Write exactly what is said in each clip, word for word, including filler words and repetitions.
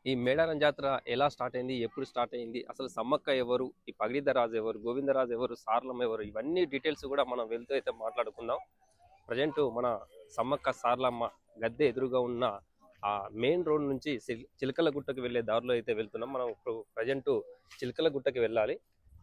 ఈ మేడారం జాతర ఎలా స్టార్ట్ అయింది, ఎప్పుడు స్టార్ట్ అయింది, అసలు సమ్మక్క ఎవరు, ఈ పగిడిద్దరాజు ఎవరు, గోవిందరాజు ఎవరు, సారలమ్మ ఎవరు, ఇవన్నీ డీటెయిల్స్ కూడా మనం వెళ్తూ అయితే మాట్లాడుకుందాం. ప్రజెంట్ మన సమ్మక్క సారలమ్మ గద్దె ఎదురుగా ఉన్న ఆ మెయిన్ రోడ్ నుంచి చిల్- చిలకల గుట్టకి వెళ్ళే దారిలో అయితే వెళ్తున్నాం. మనం ఇప్పుడు ప్రజెంట్ చిలకల గుట్టకి వెళ్ళాలి.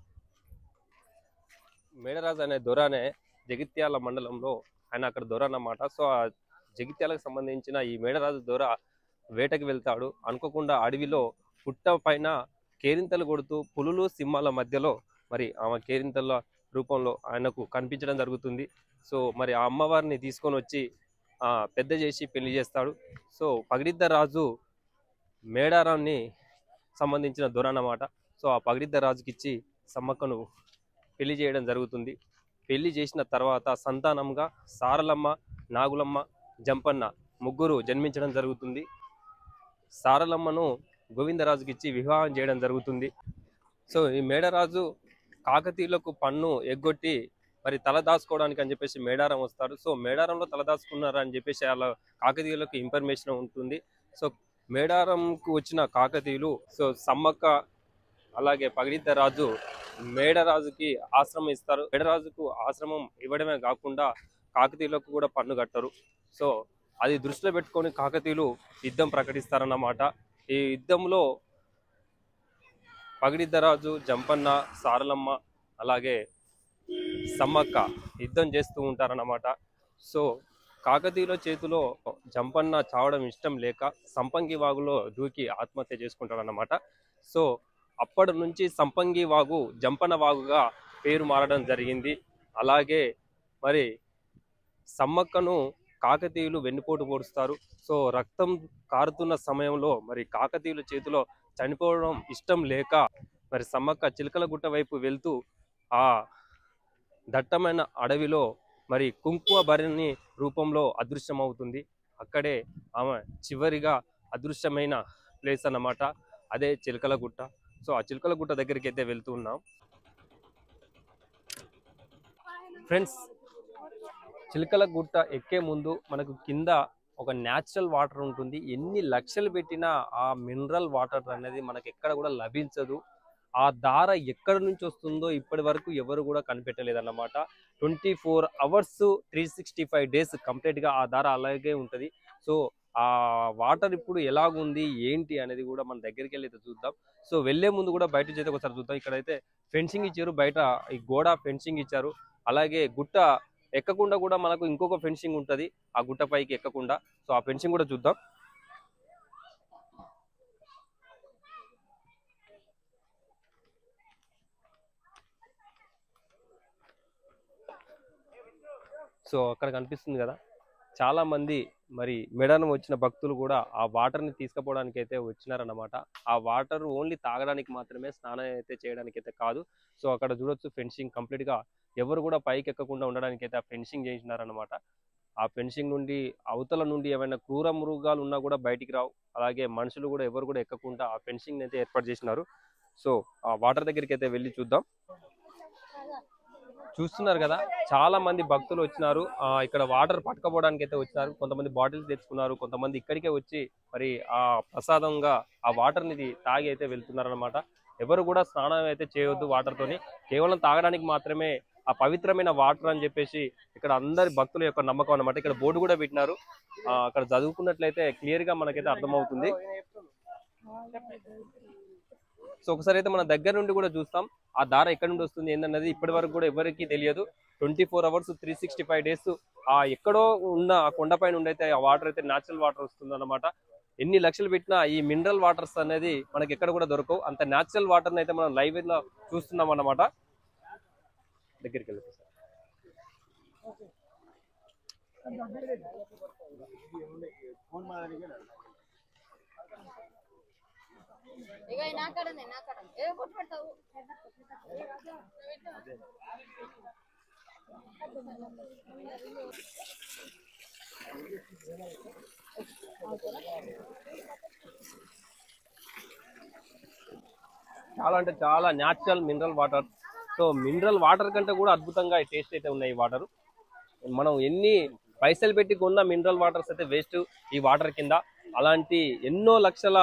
మేడరాజు అనే దొరనే జగిత్యాల మండలంలో ఆయన అక్కడ దొర అన్నమాట. సో ఆ జగిత్యాలకు సంబంధించిన ఈ మేడరాజు దొర వేటకి వెళ్తాడు. అనుకోకుండా అడవిలో పుట్ట పైన కేరింతలు కొడుతూ పులులు సింహాల మధ్యలో మరి ఆమె కేరింతల రూపంలో ఆయనకు కనిపించడం జరుగుతుంది. సో మరి ఆ అమ్మవారిని తీసుకొని వచ్చి ఆ పెద్ద చేసి పెళ్లి చేస్తాడు. సో పగిడిద్ద రాజు మేడారాన్ని సంబంధించిన దొర అన్నమాట. సో ఆ పగిడిద్ద రాజుకి ఇచ్చి సమ్మక్కను పెళ్లి చేయడం జరుగుతుంది. పెళ్లి చేసిన తర్వాత సంతానంగా సారలమ్మ, నాగులమ్మ, జంపన్న ముగ్గురు జన్మించడం జరుగుతుంది. సారలమ్మను గోవిందరాజుకి ఇచ్చి వివాహం చేయడం జరుగుతుంది. సో ఈ మేడరాజు కాకతీయులకు పన్ను ఎగ్గొట్టి మరి తల దాచుకోవడానికి అని చెప్పేసి మేడారం వస్తారు. సో మేడారంలో తల దాచుకున్నారు అని చెప్పేసి అలా కాకతీయులకు ఇన్ఫర్మేషన్ ఉంటుంది. సో మేడారంకు వచ్చిన కాకతీయులు సో సమ్మక్క అలాగే పగిడిద్ద రాజు మేడరాజుకి ఆశ్రమం ఇస్తారు. మేడరాజుకు ఆశ్రమం ఇవ్వడమే కాకుండా కాకతీయులకు కూడా పన్ను కట్టరు. సో అది దృష్టిలో పెట్టుకొని కాకతీయులు యుద్ధం ప్రకటిస్తారన్నమాట. ఈ యుద్ధంలో పగిడిద్దరాజు, జంపన్న, సారలమ్మ అలాగే సమ్మక్క యుద్ధం చేస్తూ ఉంటారన్నమాట. సో కాకతీయుల చేతిలో జంపన్న చావడం ఇష్టం లేక సంపంగి వాగులో దూకి ఆత్మహత్య చేసుకుంటాడన్నమాట. సో అప్పటి నుంచి సంపంగి వాగు జంపన్న వాగుగా పేరు మారడం జరిగింది. అలాగే మరి సమ్మక్కను కాకతీయులు వెన్నుపోటు పొడుస్తారు. సో రక్తం కారుతున్న సమయంలో మరి కాకతీయుల చేతిలో చనిపోవడం ఇష్టం లేక మరి సమ్మక్క చిలకల గుట్ట వైపు వెళ్తూ ఆ దట్టమైన అడవిలో మరి కుంకుమ భరణి రూపంలో అదృశ్యమవుతుంది. అక్కడే ఆమె చివరిగా అదృశ్యమైన ప్లేస్ అన్నమాట. అదే చిలకల గుట్ట. సో ఆ చిలకల గుట్ట దగ్గరికి అయితే వెళ్తూ ఉన్నాం ఫ్రెండ్స్. చిలకల గుట్ట ఎక్కే ముందు మనకు కింద ఒక న్యాచురల్ వాటర్ ఉంటుంది. ఎన్ని లక్షలు పెట్టినా ఆ మినరల్ వాటర్ అనేది మనకు ఎక్కడ కూడా లభించదు. ఆ దార ఎక్కడి నుంచి వస్తుందో ఇప్పటి వరకు ఎవరు కూడా కనిపెట్టలేదన్నమాట. Twenty four hours three sixty five days కంప్లీట్గా ఆ దార అలాగే ఉంటుంది. సో ఆ వాటర్ ఇప్పుడు ఎలాగుంది ఏంటి అనేది కూడా మన దగ్గరికి వెళ్ళి అయితే చూద్దాం. సో వెళ్లే ముందు కూడా బయట చేస్తే ఒకసారి చూద్దాం. ఇక్కడైతే ఫెన్సింగ్ ఇచ్చారు, బయట ఈ గోడ ఫెన్సింగ్ ఇచ్చారు. అలాగే గుట్ట ఎక్కకుండా కూడా మనకు ఇంకొక ఫెన్సింగ్ ఉంటుంది ఆ గుట్ట పైకి ఎక్కకుండా. సో ఆ ఫెన్సింగ్ కూడా చూద్దాం. సో అక్కడ కనిపిస్తుంది కదా, చాలా మంది మరి మేడారం వచ్చిన భక్తులు కూడా ఆ వాటర్ ని తీసుకుపోవడానికి అయితే వచ్చినారన్నమాట. ఆ వాటర్ ఓన్లీ తాగడానికి మాత్రమే, స్నానం అయితే చేయడానికి అయితే కాదు. సో అక్కడ చూడొచ్చు ఫెన్సింగ్ కంప్లీట్ గా ఎవరు కూడా పైకి ఎక్కకుండా ఉండడానికి అయితే ఆ ఫెన్సింగ్ చేసినారన్నమాట. ఆ ఫెన్సింగ్ నుండి అవతల నుండి ఏమైనా క్రూర మృగాలు ఉన్నా కూడా బయటికి రావు. అలాగే మనుషులు కూడా ఎవరు కూడా ఎక్కకుండా ఆ ఫెన్సింగ్ అయితే ఏర్పాటు చేసినారు. సో ఆ వాటర్ దగ్గరికి అయితే వెళ్ళి చూద్దాం. చూస్తున్నారు కదా, చాలా మంది భక్తులు వచ్చినారు. ఆ ఇక్కడ వాటర్ పట్టుకోవడానికి అయితే వచ్చినారు. కొంతమంది బాటిల్స్ తెచ్చుకున్నారు, కొంతమంది ఇక్కడికే వచ్చి మరి ఆ ప్రసాదంగా ఆ వాటర్ ని తాగి అయితే వెళ్తున్నారు అనమాట. ఎవరు కూడా స్నానం అయితే చేయొద్దు వాటర్ తోని, కేవలం తాగడానికి మాత్రమే ఆ పవిత్రమైన వాటర్ అని చెప్పేసి ఇక్కడ అందరి భక్తుల యొక్క నమ్మకం అనమాట. ఇక్కడ బోర్డు కూడా పెట్టినారు. ఆ అక్కడ చదువుకున్నట్లయితే క్లియర్ గా మనకైతే అర్థమవుతుంది. సో ఒకసారి అయితే మన దగ్గర నుండి కూడా చూస్తాం ఆ దార ఎక్కడి నుండి వస్తుంది ఏంటన్నది ఇప్పటి వరకు కూడా ఎవరికి తెలియదు. Twenty four hours three sixty five days ఆ ఎక్కడో ఉన్న ఆ కొండపైన నుండి అయితే ఆ వాటర్ అయితే న్యాచురల్ వాటర్ వస్తుంది అనమాట. ఎన్ని లక్షలు పెట్టినా ఈ మినరల్ వాటర్స్ అనేది మనకి ఎక్కడ కూడా దొరకవు. అంత న్యాచురల్ వాటర్ అయితే మనం లైవ్ లో చూస్తున్నాం అన్నమాట. దగ్గరికి వెళ్ళి ఇక నా కడండి నా కడం ఏ కొట్టు పెడతావు. చాలా అంటే చాలా natural mineral water. So mineral water కంటే కూడా అద్భుతంగా టేస్ట్ అయితే ఉన్నాయి ఈ వాటర్. మనం ఎన్ని పైసలు పెట్టి కొన్న మినరల్ వాటర్స్ అయితే వేస్ట్ ఈ వాటర్ కింద. అలాంటి ఎన్నో లక్షల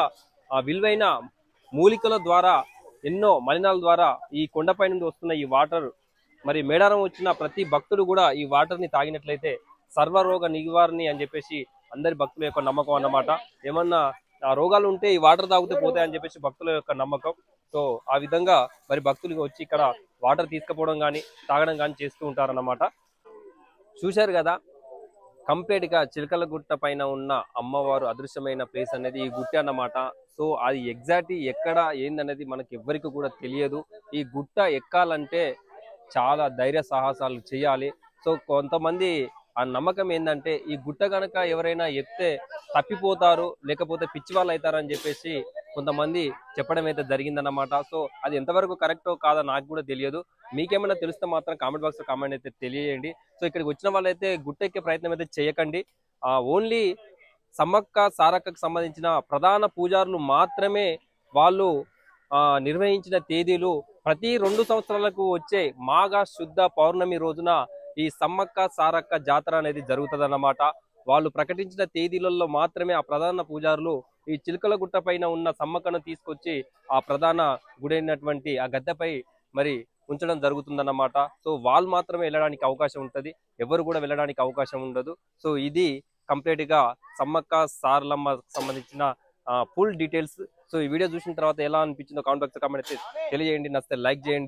ఆ విలువైన మూలికల ద్వారా ఎన్నో మలినాల ద్వారా ఈ కొండపై నుండి వస్తున్న ఈ వాటర్ మరి మేడారం వచ్చిన ప్రతి భక్తుడు కూడా ఈ వాటర్ ని తాగినట్లయితే సర్వరోగ నివారణి అని చెప్పేసి అందరి భక్తుల యొక్క నమ్మకం అన్నమాట. ఏమన్నా ఆ రోగాలు ఉంటే ఈ వాటర్ తాగితే పోతాయని చెప్పేసి భక్తుల యొక్క నమ్మకం. సో ఆ విధంగా మరి భక్తులు వచ్చి ఇక్కడ వాటర్ తీసుకుపోవడం కానీ తాగడం కానీ చేస్తూ ఉంటారన్నమాట. చూశారు కదా, కంప్లీట్ గా చిలకల గుట్ట పైన ఉన్న అమ్మవారు అదృశ్యమైన ప్లేస్ అనేది ఈ గుట్ట అన్నమాట. సో అది ఎగ్జాక్ట్ ఎక్కడ ఏందనేది మనకి ఎవ్వరికి కూడా తెలియదు. ఈ గుట్ట ఎక్కాలంటే చాలా ధైర్య సాహసాలు చేయాలి. సో కొంతమంది ఆ నమ్మకం ఏంటంటే ఈ గుట్ట గనక ఎవరైనా ఎక్కితే తప్పిపోతారు, లేకపోతే పిచ్చి వాళ్ళు అవుతారు అని చెప్పేసి కొంతమంది చెప్పడం అయితే జరిగిందన్నమాట. సో అది ఎంతవరకు కరెక్టో కాదో నాకు కూడా తెలియదు. మీకేమైనా తెలిస్తే మాత్రం కామెంట్ బాక్స్ లో కామెంట్ అయితే తెలియజేయండి. సో ఇక్కడికి వచ్చిన వాళ్ళైతే గుట్ట ఎక్కే ప్రయత్నం అయితే చేయకండి. ఆ ఓన్లీ సమ్మక్క సారక్కకు సంబంధించిన ప్రధాన పూజారులు మాత్రమే వాళ్ళు ఆ నిర్వహించిన తేదీలు ప్రతి రెండు సంవత్సరాలకు వచ్చే మాఘ శుద్ధ పౌర్ణమి రోజున ఈ సమ్మక్క సారక్క జాతర అనేది జరుగుతుందన్నమాట. వాళ్ళు ప్రకటించిన తేదీలలో మాత్రమే ఆ ప్రధాన పూజారులు ఈ చిలుకల గుట్ట పైన ఉన్న సమ్మక్కను తీసుకొచ్చి ఆ ప్రధాన గుడైనటువంటి ఆ గద్దెపై మరి ఉంచడం జరుగుతుందన్నమాట. సో వాళ్ళు మాత్రమే వెళ్ళడానికి అవకాశం ఉంటుంది, ఎవరు కూడా వెళ్ళడానికి అవకాశం ఉండదు. సో ఇది కంప్లీట్ గా సమ్మక్క సారలమ్మ సంబంధించిన ఫుల్ డీటెయిల్స్. సో ఈ వీడియో చూసిన తర్వాత ఎలా అనిపించిందో కామెంట్ బాక్స్ కామెంట్ అయితే తెలియజేయండి. నచ్చితే లైక్ చేయండి.